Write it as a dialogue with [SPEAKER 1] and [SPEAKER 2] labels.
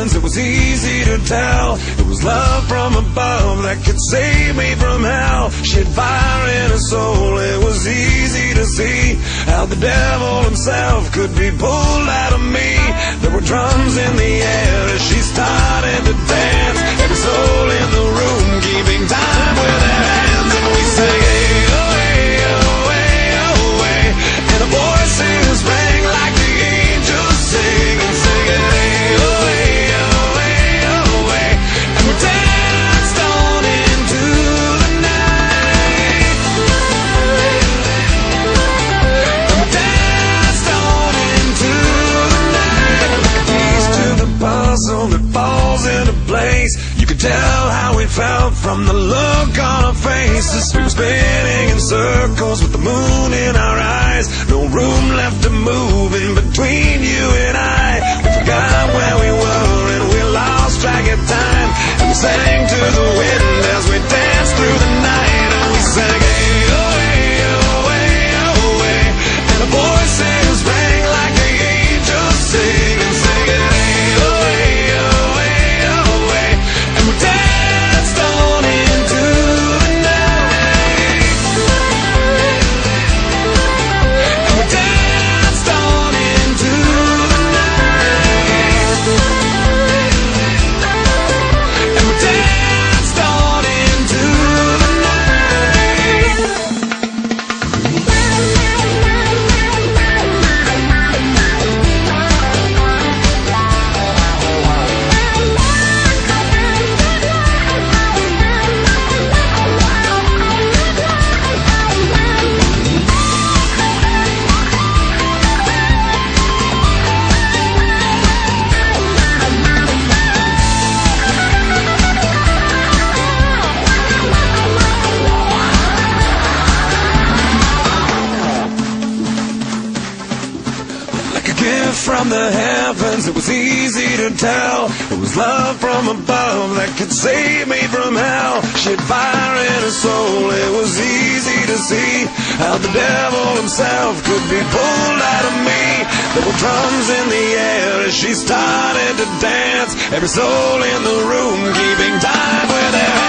[SPEAKER 1] heavens, it was easy to tell. It was love from above that could save me from hell. She had fire in her soul, it was easy to see how the devil himself could be pulled out of me. There were drums in the air as she started to dance. Every soul in the room keeping time with their hands. And we sang, hey, oh, hey, oh, hey, oh, hey. And the voices rang like the angels sing. And singing, hey, oh, hey, oh, hey, oh, hey. And we danced on into the night. And we danced on into the night. East to the puzzle that falls into place. You could tell how we felt from the look on our faces. We were spinning in circles with the moon in our eyes. No room left to move in between you and I. We forgot where we were and we lost track of time. And we sang to the wind as we danced through the night. And we sang, hey, oh, hey, oh, hey, oh, hey. And the voices rang like the angels sing. And singing, hey, oh, hey, oh, hey, oh, hey. And we danced on into the night. And we danced on into the night. And we danced on into the night. Like a gift from the heavens, it was easy to tell. It was love from above that could save me from hell. She had fire in her soul, it was easy to see how the devil himself could be pulled out of me. There were drums in the air as she started to dance. Every soul in the room keeping time with their hands.